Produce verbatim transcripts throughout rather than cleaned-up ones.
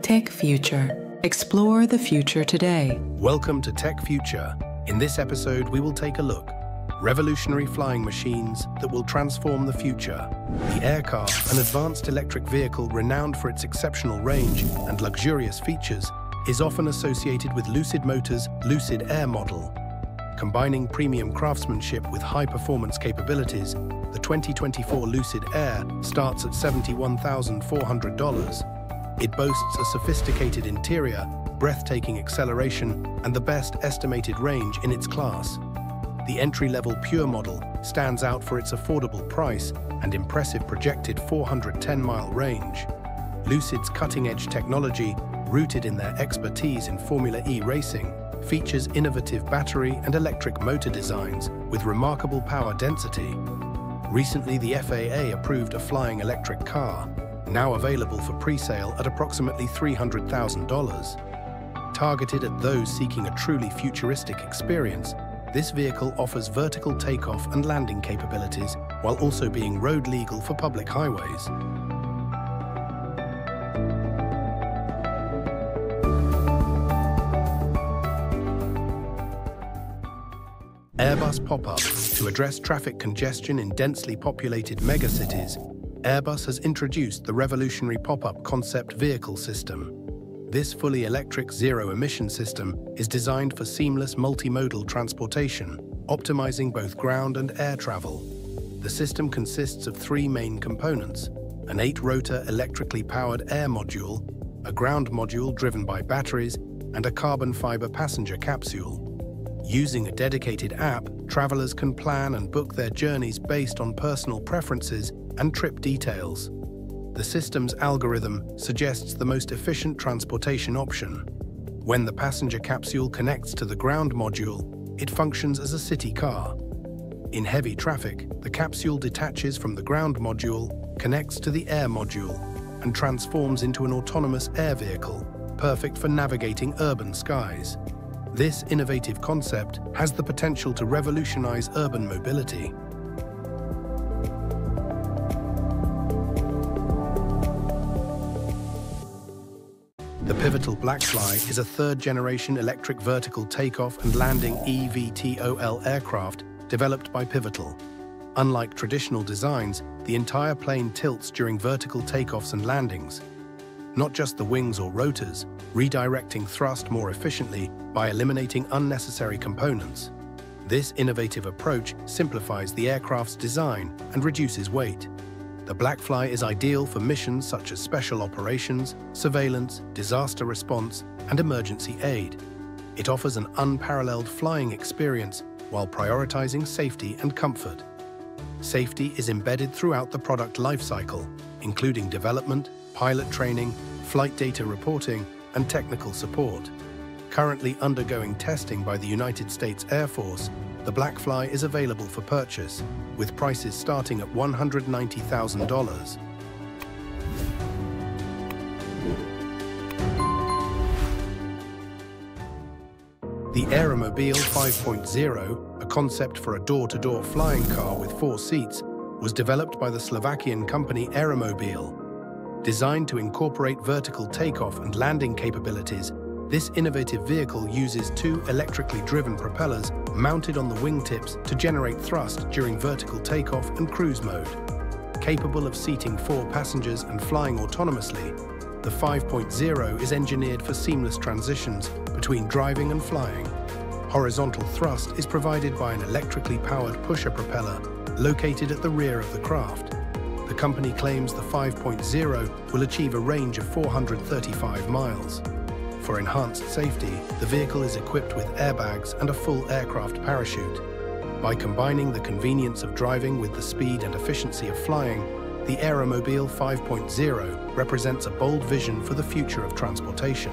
Tech Future. Explore the future today. Welcome to Tech Future. In this episode, we will take a look. Revolutionary flying machines that will transform the future. The Aircar, an advanced electric vehicle renowned for its exceptional range and luxurious features, is often associated with Lucid Motors' Lucid Air model. Combining premium craftsmanship with high-performance capabilities, the twenty twenty-four Lucid Air starts at seventy-one thousand four hundred dollars. It boasts a sophisticated interior, breathtaking acceleration, and the best estimated range in its class. The entry-level Pure model stands out for its affordable price and impressive projected four hundred ten mile range. Lucid's cutting-edge technology, rooted in their expertise in Formula E racing, features innovative battery and electric motor designs with remarkable power density. Recently, the F A A approved a flying electric car, now available for pre-sale at approximately three hundred thousand dollars. Targeted at those seeking a truly futuristic experience, this vehicle offers vertical takeoff and landing capabilities while also being road legal for public highways. Airbus Pop-Up. To address traffic congestion in densely populated megacities, Airbus has introduced the revolutionary Pop-Up concept vehicle system. This fully electric zero-emission system is designed for seamless multimodal transportation, optimizing both ground and air travel. The system consists of three main components: an eight-rotor electrically powered air module, a ground module driven by batteries, and a carbon fiber passenger capsule. Using a dedicated app, travelers can plan and book their journeys based on personal preferences and trip details. The system's algorithm suggests the most efficient transportation option. When the passenger capsule connects to the ground module, it functions as a city car. In heavy traffic, the capsule detaches from the ground module, connects to the air module, and transforms into an autonomous air vehicle, perfect for navigating urban skies. This innovative concept has the potential to revolutionize urban mobility. The Pivotal Blackfly is a third-generation electric vertical takeoff and landing E V TOL aircraft developed by Pivotal. Unlike traditional designs, the entire plane tilts during vertical takeoffs and landings. Not just the wings or rotors, redirecting thrust more efficiently by eliminating unnecessary components. This innovative approach simplifies the aircraft's design and reduces weight. The Blackfly is ideal for missions such as special operations, surveillance, disaster response, and emergency aid. It offers an unparalleled flying experience while prioritizing safety and comfort. Safety is embedded throughout the product lifecycle, including development, pilot training, flight data reporting, and technical support. Currently undergoing testing by the United States Air Force, the Blackfly is available for purchase, with prices starting at one hundred ninety thousand dollars. The Aeromobile five point oh, a concept for a door-to-door flying car with four seats, was developed by the Slovakian company Aeromobile. Designed to incorporate vertical takeoff and landing capabilities, this innovative vehicle uses two electrically driven propellers mounted on the wingtips to generate thrust during vertical takeoff and cruise mode. Capable of seating four passengers and flying autonomously, the five point oh is engineered for seamless transitions between driving and flying. Horizontal thrust is provided by an electrically powered pusher propeller located at the rear of the craft. The company claims the five point oh will achieve a range of four hundred thirty-five miles. For enhanced safety, the vehicle is equipped with airbags and a full aircraft parachute. By combining the convenience of driving with the speed and efficiency of flying, the Aeromobile five point oh represents a bold vision for the future of transportation.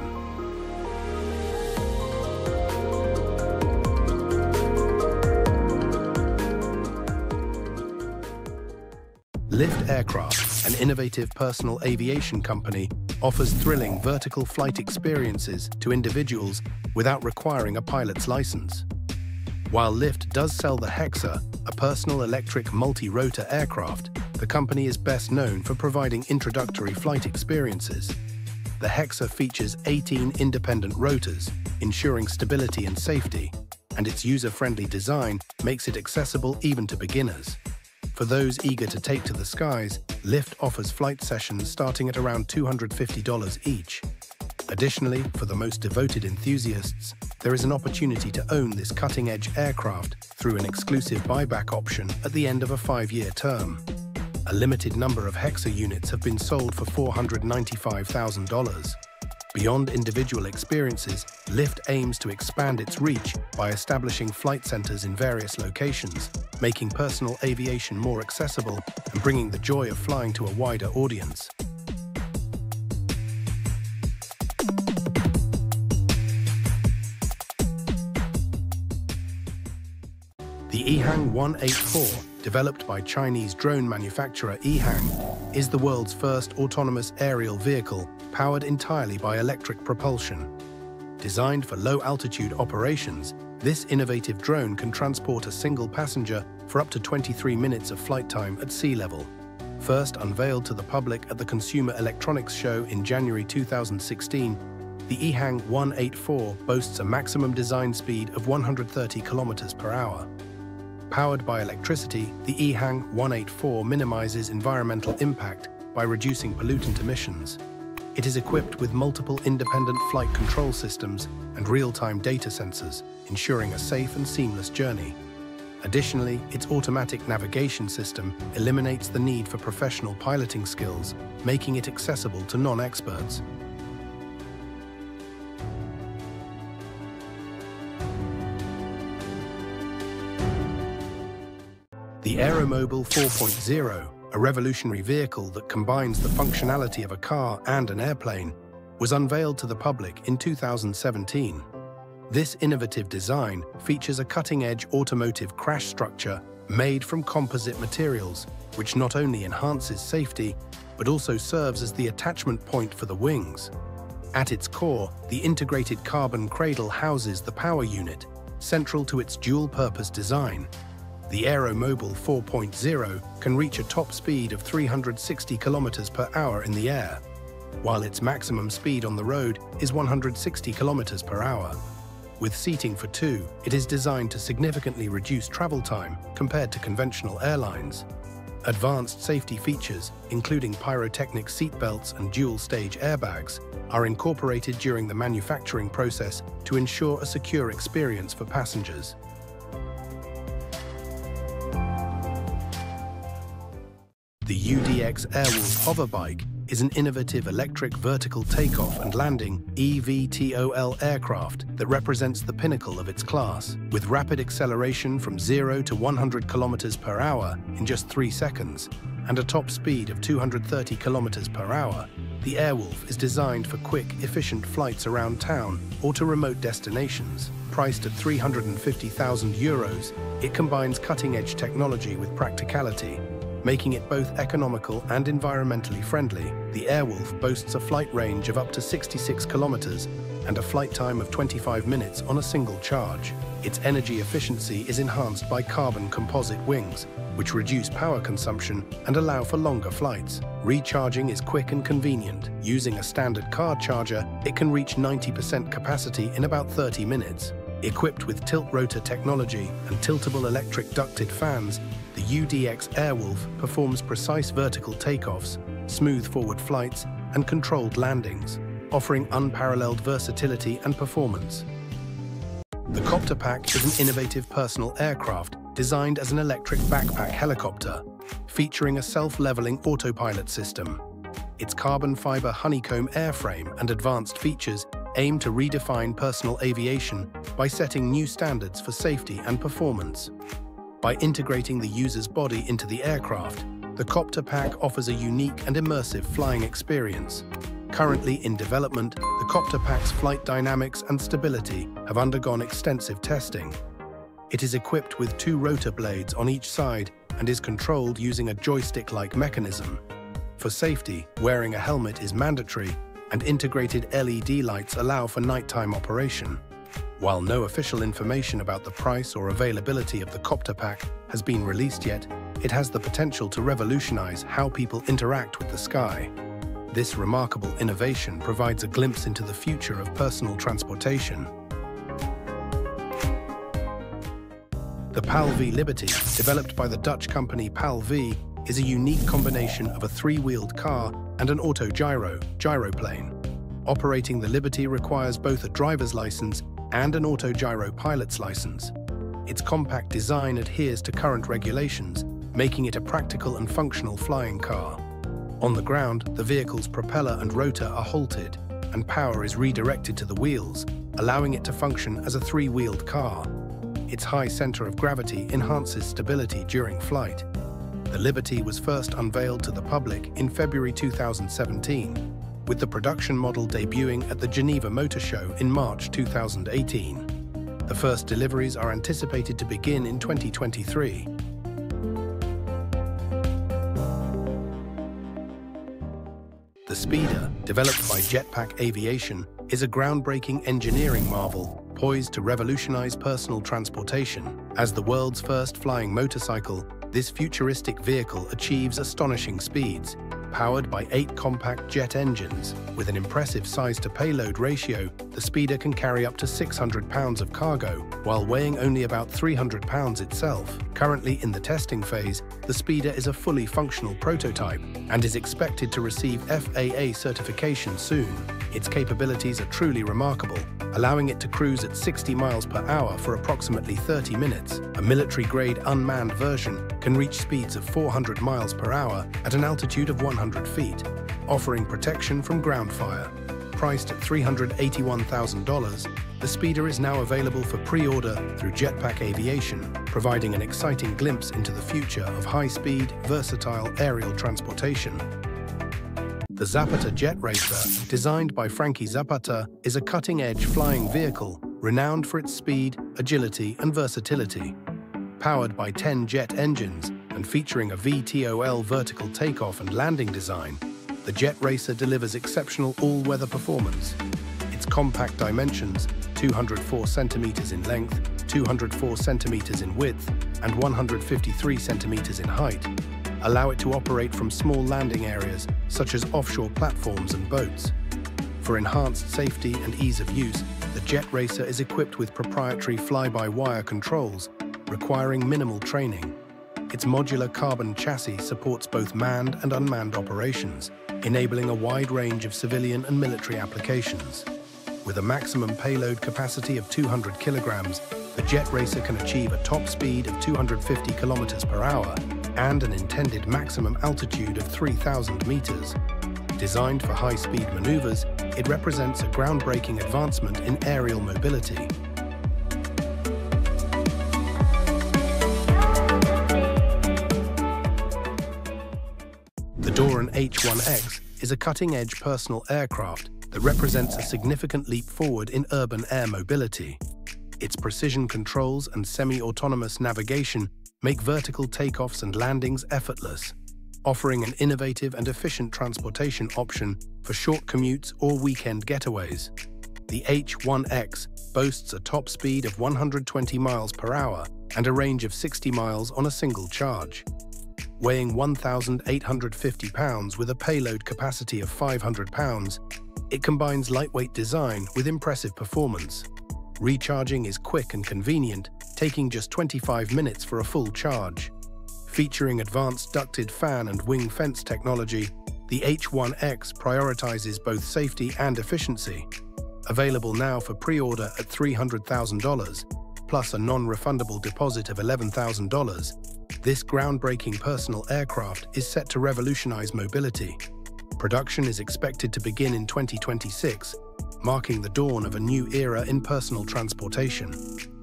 Lift Aircraft, an innovative personal aviation company, offers thrilling vertical flight experiences to individuals without requiring a pilot's license. While Lift does sell the Hexa, a personal electric multi-rotor aircraft, the company is best known for providing introductory flight experiences. The Hexa features eighteen independent rotors, ensuring stability and safety, and its user-friendly design makes it accessible even to beginners. For those eager to take to the skies, Lyft offers flight sessions starting at around two hundred fifty dollars each. Additionally, for the most devoted enthusiasts, there is an opportunity to own this cutting-edge aircraft through an exclusive buyback option at the end of a five-year term. A limited number of Hexa units have been sold for four hundred ninety-five thousand dollars. Beyond individual experiences, Lyft aims to expand its reach by establishing flight centers in various locations, making personal aviation more accessible and bringing the joy of flying to a wider audience. The EHang one eighty-four, developed by Chinese drone manufacturer EHang, is the world's first autonomous aerial vehicle powered entirely by electric propulsion. Designed for low-altitude operations, this innovative drone can transport a single passenger for up to twenty-three minutes of flight time at sea level. First unveiled to the public at the Consumer Electronics Show in January two thousand sixteen, the EHang one eighty-four boasts a maximum design speed of one hundred thirty kilometers per hour. Powered by electricity, the EHang one eighty-four minimizes environmental impact by reducing pollutant emissions. It is equipped with multiple independent flight control systems and real-time data sensors, ensuring a safe and seamless journey. Additionally, its automatic navigation system eliminates the need for professional piloting skills, making it accessible to non-experts. The Aeromobile four point oh, a revolutionary vehicle that combines the functionality of a car and an airplane, was unveiled to the public in two thousand seventeen. This innovative design features a cutting-edge automotive crash structure made from composite materials, which not only enhances safety, but also serves as the attachment point for the wings. At its core, the integrated carbon cradle houses the power unit, central to its dual-purpose design. The Aeromobile four point oh can reach a top speed of three hundred sixty kilometers per hour in the air, while its maximum speed on the road is one hundred sixty kilometers per hour. With seating for two, it is designed to significantly reduce travel time compared to conventional airlines. Advanced safety features, including pyrotechnic seatbelts and dual-stage airbags, are incorporated during the manufacturing process to ensure a secure experience for passengers. The U D X Airwolf Hoverbike is an innovative electric vertical takeoff and landing E V T O L aircraft that represents the pinnacle of its class. With rapid acceleration from zero to one hundred kilometers per hour in just three seconds and a top speed of two hundred thirty kilometers per hour, the Airwolf is designed for quick, efficient flights around town or to remote destinations. Priced at three hundred fifty thousand euros, it combines cutting-edge technology with practicality, making it both economical and environmentally friendly. The Airwolf boasts a flight range of up to sixty-six kilometers and a flight time of twenty-five minutes on a single charge. Its energy efficiency is enhanced by carbon composite wings, which reduce power consumption and allow for longer flights. Recharging is quick and convenient. Using a standard car charger, it can reach ninety percent capacity in about thirty minutes. Equipped with tilt-rotor technology and tiltable electric ducted fans, the U D X Airwolf performs precise vertical takeoffs, smooth forward flights, and controlled landings, offering unparalleled versatility and performance. The Copterpack is an innovative personal aircraft designed as an electric backpack helicopter, featuring a self-leveling autopilot system. Its carbon fiber honeycomb airframe and advanced features aim to redefine personal aviation by setting new standards for safety and performance. By integrating the user's body into the aircraft, the Copterpack offers a unique and immersive flying experience. Currently in development, the Copterpack's flight dynamics and stability have undergone extensive testing. It is equipped with two rotor blades on each side and is controlled using a joystick-like mechanism. For safety, wearing a helmet is mandatory, and integrated L E D lights allow for nighttime operation. While no official information about the price or availability of the Copterpack has been released yet, it has the potential to revolutionize how people interact with the sky. This remarkable innovation provides a glimpse into the future of personal transportation. The PAL V Liberty, developed by the Dutch company PAL V, is a unique combination of a three-wheeled car and an autogyro, gyroplane. Operating the Liberty requires both a driver's license and an autogyro pilot's license. Its compact design adheres to current regulations, making it a practical and functional flying car. On the ground, the vehicle's propeller and rotor are halted, and power is redirected to the wheels, allowing it to function as a three-wheeled car. Its high center of gravity enhances stability during flight. The Liberty was first unveiled to the public in February two thousand seventeen, with the production model debuting at the Geneva Motor Show in March two thousand eighteen. The first deliveries are anticipated to begin in twenty twenty-three. The Speeder, developed by Jetpak Aviation, is a groundbreaking engineering marvel poised to revolutionize personal transportation. As the world's first flying motorcycle, this futuristic vehicle achieves astonishing speeds. Powered by eight compact jet engines, with an impressive size-to-payload ratio, the Speeder can carry up to six hundred pounds of cargo, while weighing only about three hundred pounds itself. Currently in the testing phase, the Speeder is a fully functional prototype and is expected to receive F A A certification soon. Its capabilities are truly remarkable, allowing it to cruise at sixty miles per hour for approximately thirty minutes. A military-grade unmanned version can reach speeds of four hundred miles per hour at an altitude of one hundred feet, offering protection from ground fire. Priced at three hundred eighty-one thousand dollars, the Speeder is now available for pre-order through Jetpak Aviation, providing an exciting glimpse into the future of high-speed, versatile aerial transportation. The Zapata Jet Racer, designed by Frankie Zapata, is a cutting-edge flying vehicle renowned for its speed, agility, and versatility. Powered by ten jet engines and featuring a V TOL vertical takeoff and landing design, the Jet Racer delivers exceptional all-weather performance. Its compact dimensions, two hundred four centimeters in length, two hundred four centimeters in width, and one hundred fifty-three centimeters in height, allow it to operate from small landing areas such as offshore platforms and boats. For enhanced safety and ease of use, the Jet Racer is equipped with proprietary fly-by-wire controls, requiring minimal training. Its modular carbon chassis supports both manned and unmanned operations, enabling a wide range of civilian and military applications. With a maximum payload capacity of two hundred kilograms, the Jet Racer can achieve a top speed of two hundred fifty kilometers per hour and an intended maximum altitude of three thousand meters. Designed for high-speed maneuvers, it represents a groundbreaking advancement in aerial mobility. The Doran H one X is a cutting-edge personal aircraft that represents a significant leap forward in urban air mobility. Its precision controls and semi-autonomous navigation make vertical takeoffs and landings effortless, offering an innovative and efficient transportation option for short commutes or weekend getaways. The H one X boasts a top speed of one hundred twenty miles per hour and a range of sixty miles on a single charge. Weighing one thousand eight hundred fifty pounds with a payload capacity of five hundred pounds, it combines lightweight design with impressive performance. Recharging is quick and convenient, taking just twenty-five minutes for a full charge. Featuring advanced ducted fan and wing fence technology, the H one X prioritizes both safety and efficiency. Available now for pre-order at three hundred thousand dollars, plus a non-refundable deposit of eleven thousand dollars, this groundbreaking personal aircraft is set to revolutionize mobility. Production is expected to begin in twenty twenty-six, marking the dawn of a new era in personal transportation.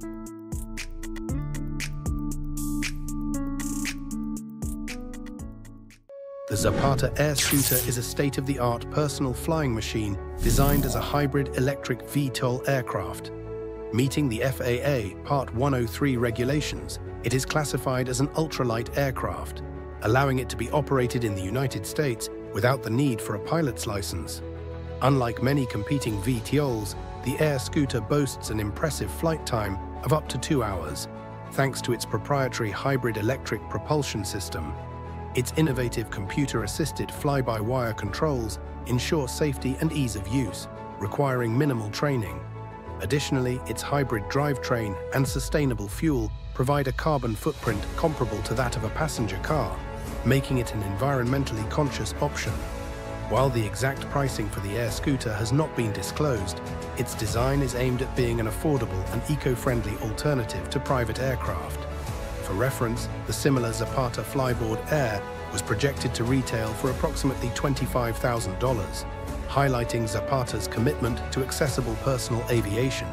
The Zapata Air Scooter is a state-of-the-art personal flying machine designed as a hybrid electric V TOL aircraft. Meeting the F A A Part one oh three regulations, it is classified as an ultralight aircraft, allowing it to be operated in the United States without the need for a pilot's license. Unlike many competing V TOLs, the Air Scooter boasts an impressive flight time of up to two hours, thanks to its proprietary hybrid electric propulsion system. Its innovative computer-assisted fly-by-wire controls ensure safety and ease of use, requiring minimal training. Additionally, its hybrid drivetrain and sustainable fuel provide a carbon footprint comparable to that of a passenger car, making it an environmentally conscious option. While the exact pricing for the Air scooter has not been disclosed, its design is aimed at being an affordable and eco-friendly alternative to private aircraft. For reference, the similar Zapata Flyboard Air was projected to retail for approximately twenty-five thousand dollars, highlighting Zapata's commitment to accessible personal aviation.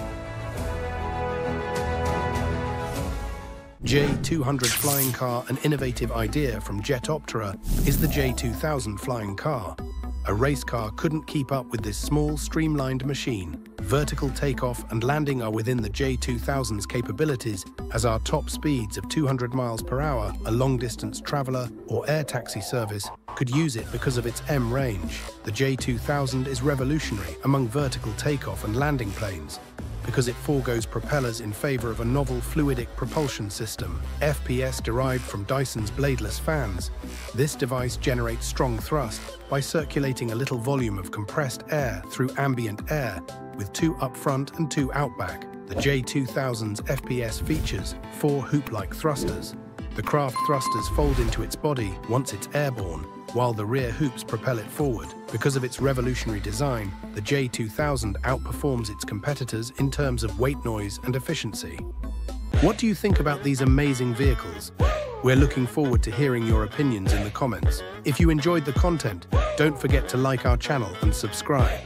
J two hundred Flying Car, an innovative idea from Jetoptera, is the J two thousand Flying Car. A race car couldn't keep up with this small, streamlined machine. Vertical takeoff and landing are within the J two thousand's capabilities, as our top speeds of two hundred miles per hour, a long-distance traveler or air taxi service could use it because of its M range. The J two thousand is revolutionary among vertical takeoff and landing planes, because it forgoes propellers in favor of a novel fluidic propulsion system, F P S derived from Dyson's bladeless fans. This device generates strong thrust by circulating a little volume of compressed air through ambient air, with two up front and two out back. The J two thousand's F P S features four hoop-like thrusters. The craft thrusters fold into its body once it's airborne, while the rear hoops propel it forward. Because of its revolutionary design, the J two thousand outperforms its competitors in terms of weight, noise, and efficiency. What do you think about these amazing vehicles? We're looking forward to hearing your opinions in the comments. If you enjoyed the content, don't forget to like our channel and subscribe.